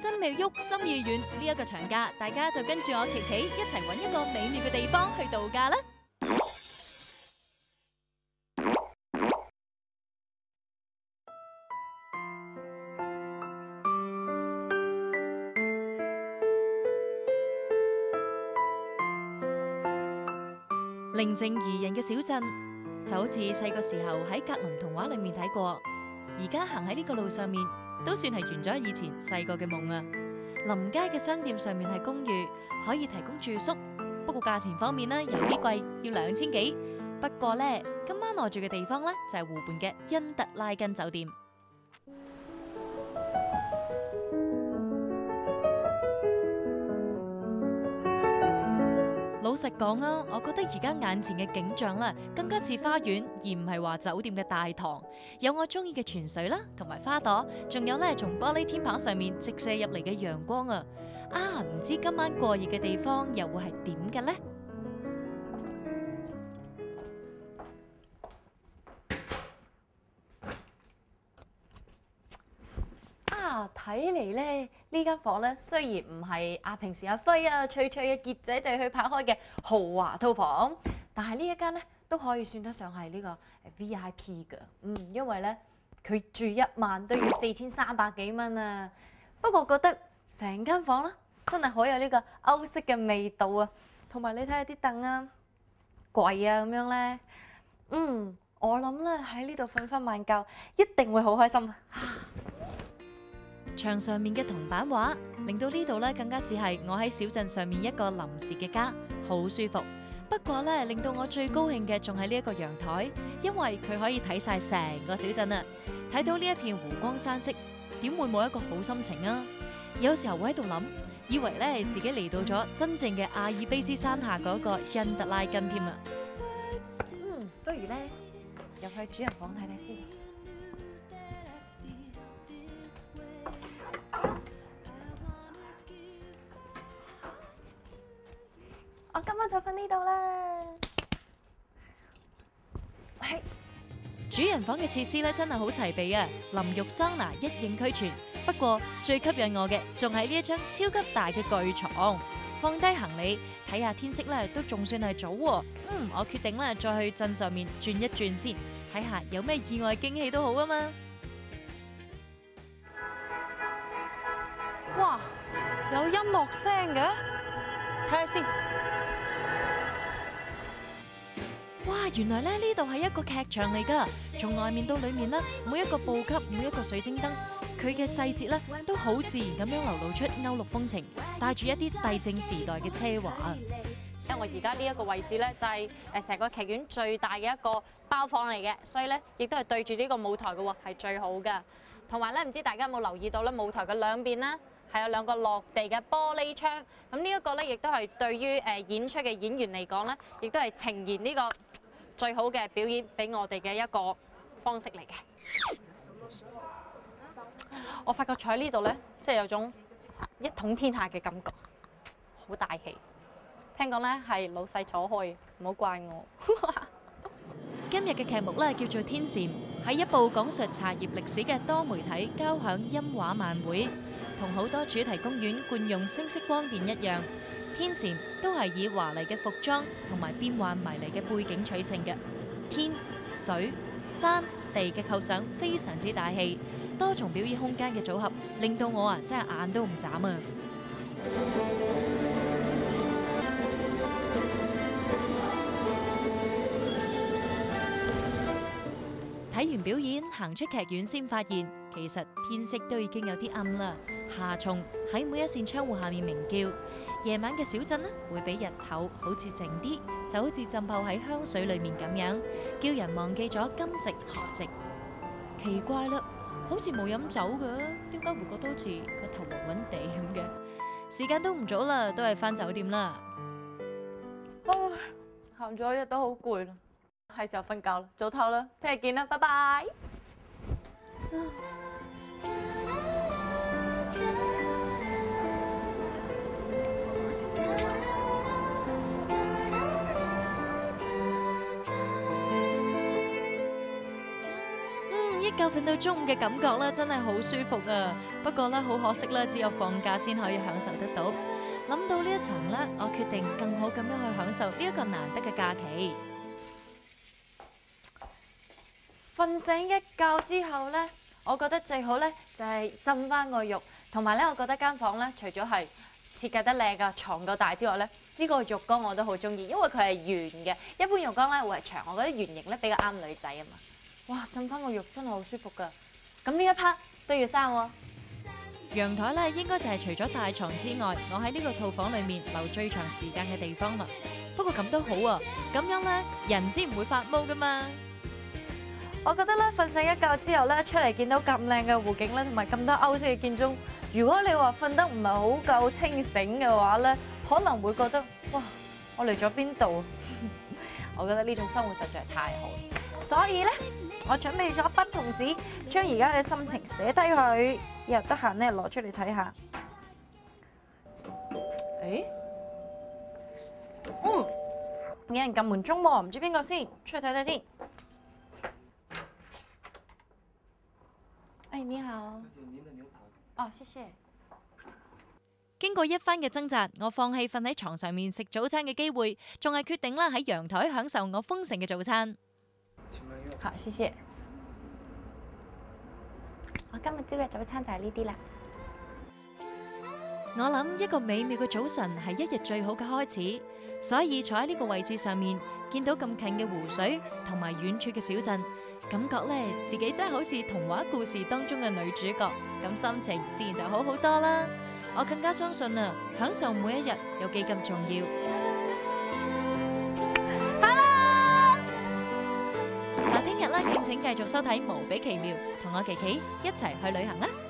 身未喐，心已遠。呢一個長假，大家就跟住我琪琪一齊揾一個美妙嘅地方去度假啦！寧靜宜人嘅小鎮，就好似細個時候喺格林童話裏面睇過。而家行喺呢個路上面，都算係圓咗以前細個嘅夢啊！臨街嘅商店上面係公寓，可以提供住宿，不過價錢方面呢，有啲貴，要2000幾。不過呢，今晚我住嘅地方呢，就係湖畔嘅恩特拉根酒店。老實講啊，我覺得而家眼前嘅景象啦，更加似花園，而唔係話酒店嘅大堂。有我中意嘅泉水啦，同埋花朵，仲有咧從玻璃天棚上面直射入嚟嘅陽光啊！唔知今晚過夜嘅地方又會係點嘅呢？睇嚟咧，呢間房咧雖然唔係平時阿輝啊、翠翠嘅傑仔哋去拍開嘅豪華套房，但係呢一間咧都可以算得上係呢個 VIP 㗎。因為咧佢住1晚都要4300幾蚊啊。不過覺得成間房咧真係好有呢個歐式嘅味道啊，同埋你睇下啲凳啊、櫃啊咁樣咧，我諗咧喺呢度瞓返晚覺一定會好開心啊！牆上面嘅銅版畫，令到呢度咧更加似係我喺小鎮上面一個臨時嘅家，好舒服。不過咧，令到我最高興嘅仲係呢一個陽台，因為佢可以睇晒成個小鎮啊！睇到呢一片湖光山色，點會冇一個好心情啊？有時候會喺度諗，以為咧自己嚟到咗真正嘅阿爾卑斯山下嗰個恩特拉根添啊！不如咧入去主人房睇睇先。我今晚就瞓呢度啦。主人房嘅設施咧真係好齊備啊，淋浴桑拿一應俱全。不過最吸引我嘅仲係呢一張超級大嘅巨床，放低行李睇下天色咧都仲算係早喎。我決定咧再去鎮上面轉一轉先，睇下有咩意外驚喜都好啊嘛。 哇，有音樂聲嘅，睇下先。 哇，原來咧呢度係一個劇場嚟㗎，從外面到裏面咧，每一個布級、每一個水晶燈，佢嘅細節咧都好自然咁樣流露出歐陸風情，帶住一啲帝政時代嘅奢華。 因為我而家呢一個位置咧，就係成個劇院最大嘅一個包房嚟嘅，所以咧亦都係對住呢個舞台嘅喎，係最好嘅。同埋咧，唔知大家有冇留意到咧，舞台嘅兩邊咧係有2個落地嘅玻璃窗。咁呢一個咧，亦都係對於演出嘅演員嚟講咧，亦都係呈現呢個最好嘅表演俾我哋嘅一個方式嚟嘅。我發覺坐喺呢度咧，即係有種一統天下嘅感覺，好大氣。聽講咧係老細坐開，唔好怪我。 今日嘅劇目咧叫做《天蟾》，係一部講述茶葉歷史嘅多媒體交響音畫晚會，同好多主題公園慣用聲色光電一樣，《天蟾》都係以華麗嘅服裝同埋變幻迷離嘅背景取勝嘅。天、水、山、地嘅構想非常之大氣，多重表演空間嘅組合，令到我真係眼都唔眨啊！睇完表演，行出劇院先發現，其實天色都已經有啲暗啦。夏蟲喺每一扇窗戶下面鳴叫。夜晚嘅小鎮呢，會比日頭好似靜啲，就好似浸泡喺香水裏面咁樣，叫人忘記咗今夕何夕。奇怪啦，好似冇飲酒嘅，點解會覺得好似個頭暈暈地咁嘅？時間都唔早啦，都係返酒店啦。 唉，行咗一日都好攰啦，係時候瞓覺啦，早唞啦，聽日見啦，拜拜。 覺瞓到中午嘅感覺咧，真係好舒服啊！不過咧，好可惜啦，只有放假先可以享受得到。諗到呢一層咧，我決定更好咁樣去享受呢一個難得嘅假期。瞓醒一覺之後咧，我覺得最好咧就係浸翻個浴，同埋咧，我覺得間房咧除咗係設計得靚啊，床夠大之外咧，呢個浴缸我都好中意，因為佢係圓嘅。一般浴缸咧會係長，我覺得圓形咧比較啱女仔啊嘛。哇！浸翻個浴真係好舒服噶。咁呢一 part 都要閂喎。陽台咧應該就係除咗大床之外，我喺呢個套房裡面留最長時間嘅地方啦。不過咁都好啊，咁樣咧人先唔會發毛噶嘛。我覺得咧瞓醒一覺之後咧，出嚟見到咁靚嘅湖景咧，同埋咁多歐式嘅建築，如果你話瞓得唔係好夠清醒嘅話咧，可能會覺得哇，我嚟咗邊度？我覺得呢種生活實在係太好，所以咧，我準備咗筆同紙，將而家嘅心情寫低佢，以後得閒咧攞出嚟睇下。誒，有人撳門鐘喎，唔知邊個先，出去睇睇先。你好。哦，謝謝。經過一番嘅掙扎，我放棄瞓喺床上面食早餐嘅機會，仲係決定啦喺陽台享受我豐盛嘅早餐。好，謝謝。我今日朝嘅早餐就係呢啲啦。我諗一個美妙嘅早晨係一日最好嘅開始，所以坐喺呢個位置上面，見到咁近嘅湖水同埋遠處嘅小鎮，感覺咧自己真係好似童話故事當中嘅女主角，咁心情自然就好好多啦。我更加相信啊，享受每一日有幾咁重要。Hello， 嗱，聽日咧敬請繼續收睇無比奇妙，同我琪琪一齊去旅行啦！